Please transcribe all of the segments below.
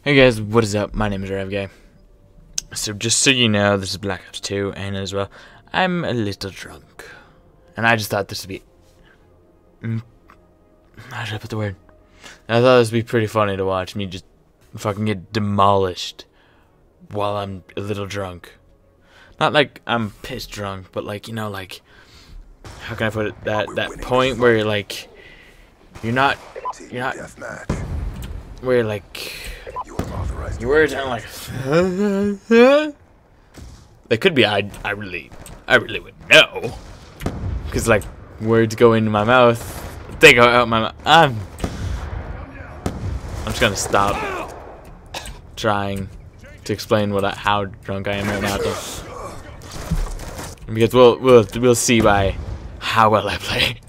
Hey guys, what is up? My name is RevGuy. So just so you know, this is Black Ops 2, and as well, I'm a little drunk. And I just thought this would be... how should I put the word? I thought this would be pretty funny to watch me just fucking get demolished while I'm a little drunk. Not like I'm pissed drunk, but like, you know, like... how can I put it? That point where you're like... You're not... where you're like... your words aren't like... They could be, I really would know. Because, like, words go into my mouth. They go out my mouth. I'm just gonna stop trying to explain how drunk I am right now. Because we'll see by how well I play.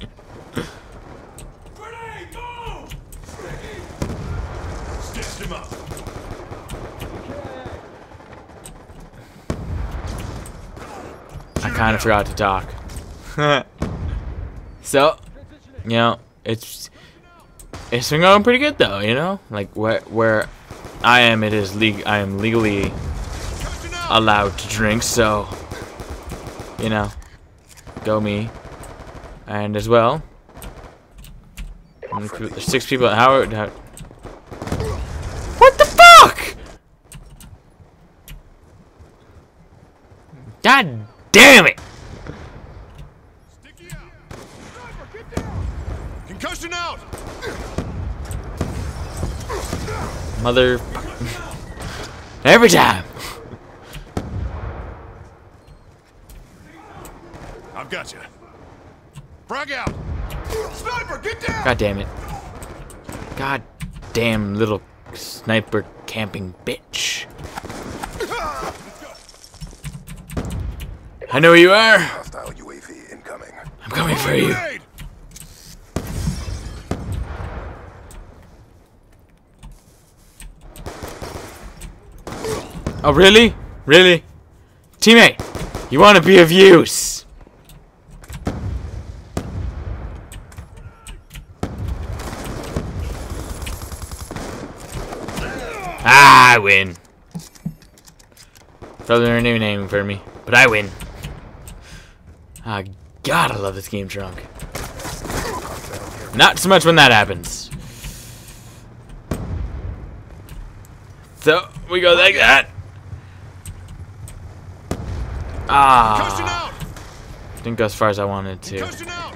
I kind of forgot to talk. So, you know, it's been going pretty good though, you know? Like where I am, I am legally allowed to drink, so you know, go me. And as well, there's 6 people. How what the fuck? God damn it! Sticky out. Sniper, get down. Concussion out. Mother. Every time. I've got you. Frag out. Sniper, get down. God damn it. God damn little sniper camping bitch. I know who you are. Hostile UAV incoming. I'm coming for you. Grenade. Oh, really? Really? Teammate, you want to be of use. Ah, I win. Probably not even aiming for me, but I win. Ah, God, I love this game drunk. Not so much when that happens. So, we go like that. Concussion Ah. out. Didn't go as far as I wanted to. Concussion out.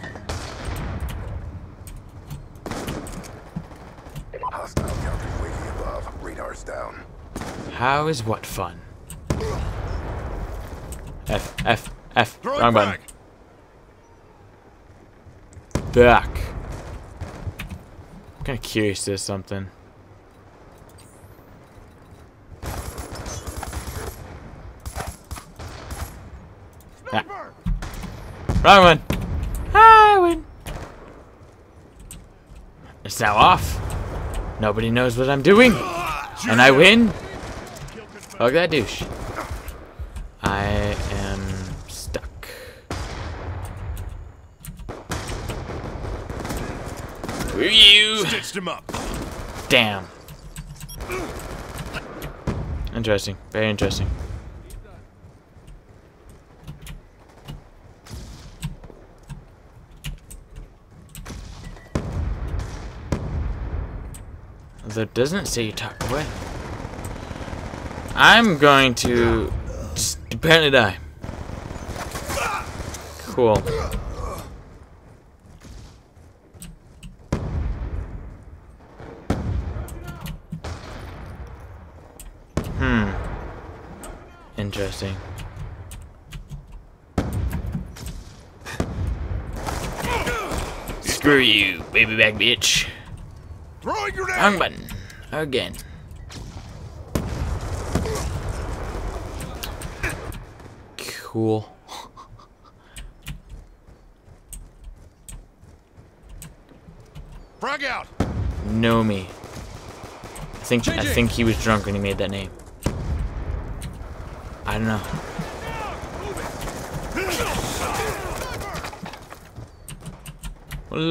Hostile counter UAV above. Radar's down. How is what fun? F. Throwing Wrong button. frag. Back. I'm kind of curious to something. Sniper. Wrong one. I win. It's now off. Nobody knows what I'm doing. And I win. Fuck that douche. I am stuck. Who are you? Stitched him up. Damn. Interesting. Very interesting. Although it doesn't say you talk away. I'm going to just apparently die. Cool. Interesting. Screw you, baby back bitch. Throwing grenade. Wrong button. Again. Cool. Frag out. Know me. I think he was drunk when he made that name. I don't know.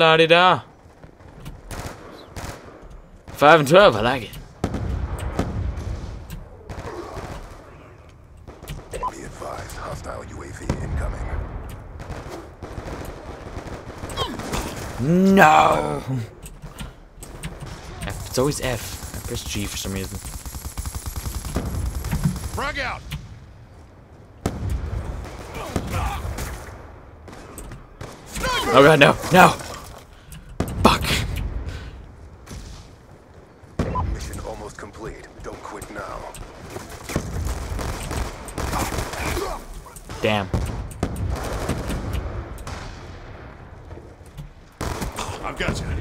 La-di-da. 5 and 12, I like it. No! F. It's always F. I press G for some reason. Frag out! Oh god, no! No! Fuck! Mission almost complete. Don't quit now. Damn. I've got you.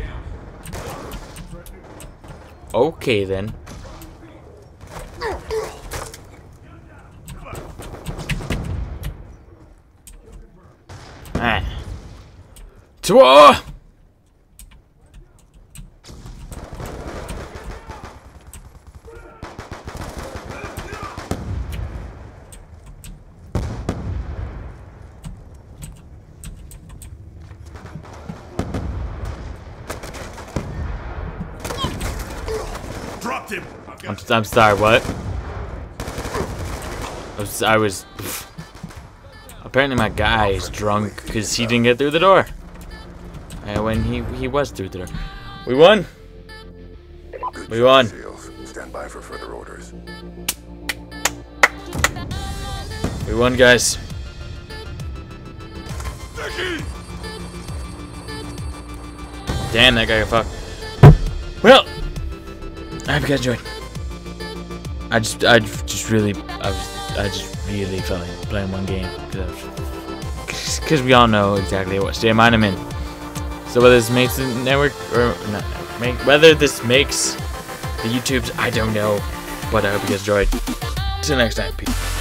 Okay then. Alright. To war! Dropped him. I'm sorry, what? I was apparently my guy is drunk because he didn't get through the door. And when he was through the door. We won! Good We job, won. SEALs. Stand by for further orders. We won, guys. Damn, that guy got fucked. Well, I hope you guys enjoyed. I just really felt like playing one game because we all know exactly what state of mind I'm in. So whether this makes the network or not, whether this makes the YouTubes, I don't know. But I hope you guys enjoyed. Till next time, peace.